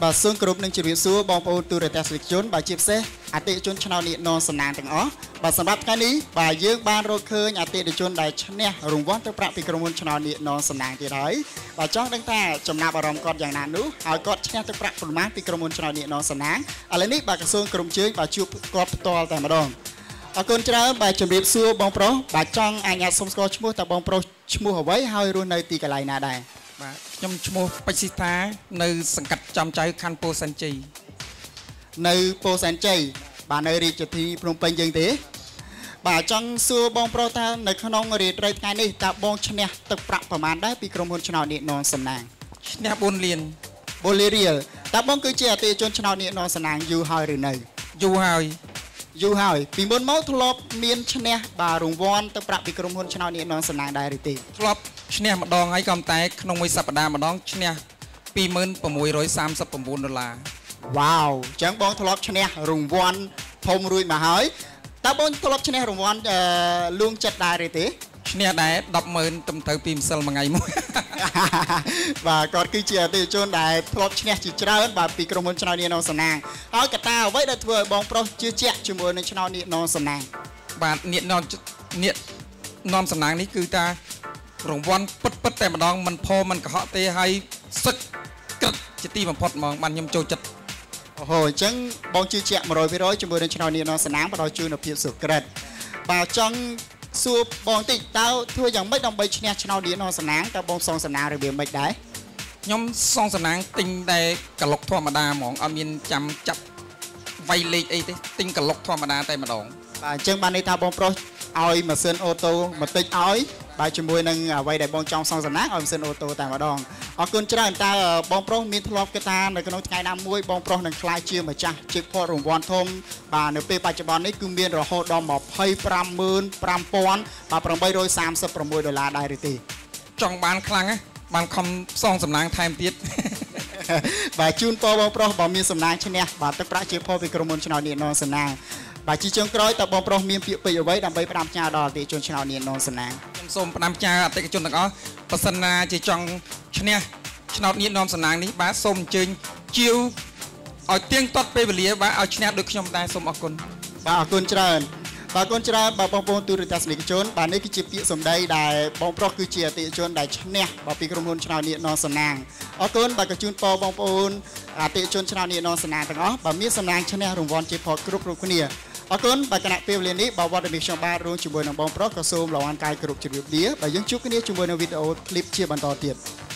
bà xương cướp nâng chỉ biết xua bong bầu từ để lịch chốn bà chip xe à tệ chốn channel nị non sẵn nàng từng ó bà sắm bắt cái ní bà dương ban rồi khơi nhà tệ để chốn đại nè rùng vón tới prap microphone channel nị non sẵn nàng thì đấy bà chọn đăng ta chấm nạp vào ròng cọtอย่างนั้นนู้หอยกอดแช่tới prap phần má microphone channel nị non sẵn nàng à lấy ní bà cái xương cướp chơi bà chụpกอดtoแต่มาดองở con trai bà chuẩn bị xua bong pro bà chọn anh nhà sông score mua tập bong pro mua ở với hai luôn nơi tì cái này nè đây nhom chmo Pakistan នៅសង្កាត់ចំចៅខណ្ឌពោធិ៍សែនជ័យនៅពោធិ៍សែនជ័យបាទនៅរាជធានីភ្នំពេញយើងទេបាទចង់សួរបងប្រុសថានៅក្នុងរាត្រីថ្ងៃនេះតើបងឈ្នះទឹកប្រាក់ប្រមាណដែរពីក្រុមហ៊ុនឆ្នោតនេះននសំណាងឈ្នះ4លានរៀលតើបងគឺជាអតិថិជនឆ្នោតនេះននសំណាងយូរហើយឬនៅយូរហើយពីមុនមកធ្លាប់មានឈ្នះបាទរង្វាន់ទឹកប្រាក់ពីក្រុមហ៊ុនឆ្នោតនេះននសំណាងដែរឬទេធ្លាប់ឈ្នះម្ដងហើយក៏តែក្នុងមួយសប្តាហ៍ម្ដងឈ្នះ$2639 វ៉ាវចឹងបងធ្លាប់ឈ្នះរង្វាន់ធំរួចមកហើយតើបងធ្លាប់ឈ្នះរង្វាន់លួងចិត្តដែរឬទេឈ្នះដែរ100000ទំទៅពីម្សិលមួយថ្ងៃមួយបាទគាត់គឺជាអតិថិជនដែលធ្លាប់ឈ្នះជាច្រើនបាទពីក្រុមហ៊ុនឆ្នោតនេះននសំណាងហើយកត្តាអ្វីដែលធ្វើឲ្យបងប្រុសជឿជាក់ជាមួយនឹងឆ្នោតនេះននសំណាងបាទអ្នកនាំសំណាងនេះគឺថារង្វាន់ពិតតែម្ដងមិនផមិនកុហកទេហើយសឹកក្រឹតជាទីបំផុតហ្មងបានខ្ញុំចូលចិត្តអូហូអញ្ចឹងបងជឿជាក់100%ជាមួយនឹងឆ្នោតនេះននសំណាងផ្ដល់ជូននូវភាពសុក្រិតបាទចង់សួរបងតិចតើធ្វើយ៉ាងម៉េចដើម្បីឈ្នះឆ្នោតនេះននសំណាងតើបងសងសំណាងរបៀបម៉េចដែរខ្ញុំសងសំណាងទិញតែកឡុកធម្មតាហ្មងអត់មានចាំចាប់វាយលេខអីទេទិញកឡុកធម្មតាតែម្ដងបាទអញ្ចឹងបានន័យថាបងប្រុសឲ្យម៉ាស៊ីនអូតូបន្តិចឲ្យបាទជាមួយនឹងអ្វីដែលបងចង់សងសំណាងឲ្យម៉ាស៊ីនអូតូតែម្ដងអរគុណច្រើនតើបងប្រុសមានធ្លាប់គិតថានៅក្នុងថ្ងៃណាមួយបងប្រុសនឹងក្លាយជាម្ចាស់ជ័យផតរង្វាន់ធំបាទនៅពេលបច្ចុប្បន្ននេះគឺមានរហូតដល់$255,836ដែរឬទេចង់បានខ្លាំងណាបានខំសងសំណាងថែមទៀតបាទជូនពរបងប្រុសបើមានសំណាងឈ្នះបាទទឹកប្រាក់ជ័យផតពីក្រុមហ៊ុនឆ្នោតនេះននសំណាងបាទជាចុងក្រោយតើបងប្រុសមានពាក្យពេចន៍អ្វីដើម្បីផ្ដាំផ្ញើដល់អតិថិជនឆ្នោតនេះននសំណាងខ្ញុំសូមផ្ដាំផ្ញើអតិថិជនទាំងអស់បើសិនណាជាចង់ឈ្នះឆ្នោតនេះននសំណាងនេះបាទសូមអញ្ជើញជាវឲ្យទៀងទាត់ពេលវេលាបាទឲ្យឈ្នះដូចខ្ញុំដែរសូមអរគុណបាទអរគុណច្រើនបាទបងប្អូនទូរទស្សនិកជនបាទនេះគឺជាពាក្យសម្ដីដែលបងប្រុសគឺជាអតិថិជនដែលឈ្នះបាទពីក្រុមហ៊ុនឆ្នោតនេះននសំណាងអរគុណបាទក៏ជូនពរបងប្អូនអតិថិជនឆ្នោតនេះននសំណាងទាំងអស់បាទមានសំណាងឈ្នះរង្វាន់ជាផតគ្រប់គ្នាអរគុណបាទគណៈពេលវេលានេះបាទវត្តមានខ្ញុំបាទរួមជាមួយនឹងបងប្រុសក៏សូមលំអរកាយគ្រប់ជម្រាបលាបាទយើងជួបគ្នាជាមួយនៅវីដេអូឃ្លីបជាបន្តទៀត